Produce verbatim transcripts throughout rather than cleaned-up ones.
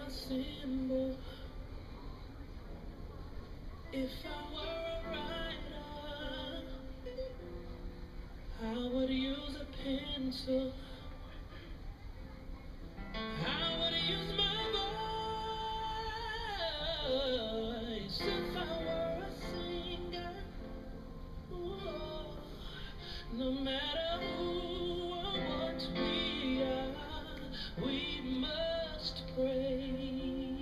symbol. If I were a writer, I would use a pencil. I would use my voice. If I were a singer, whoa, no matter who or what we are, we must praise.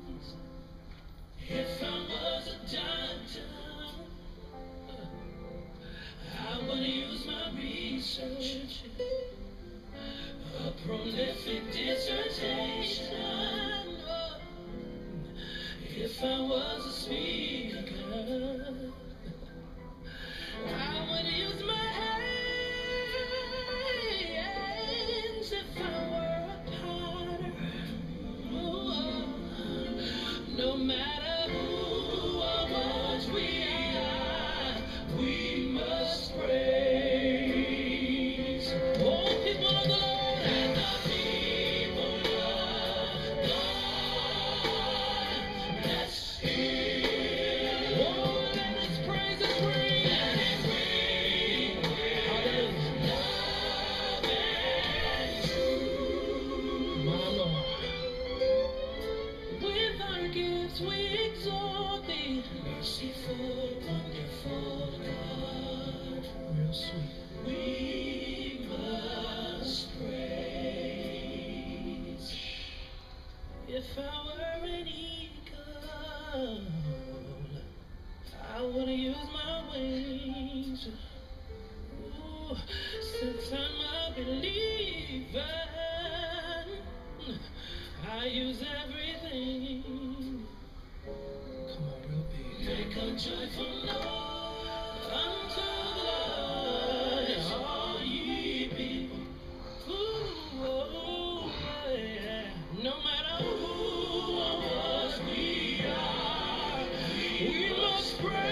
If I was a doctor, I would use my research, a prolific dissertation. If I was a speaker, I would use my hands. If I were a potter, oh, no matter who or what we are, we must praise. Oh, people of the Lord, and the people of God, let's hear. Oh, let His praises ring. Let it ring. Hallelujah. Love and truth. My Lord. With our gifts we exalt Thee, merciful, wonderful God. Real sweet. We must praise. If I were an eagle, I would use my wings. Ooh, since I'm a believer, I use everything. Come on, real big. Make a joyful noise unto the Lord, all ye people. Ooh, oh, yeah. No matter who or what we are, we must praise.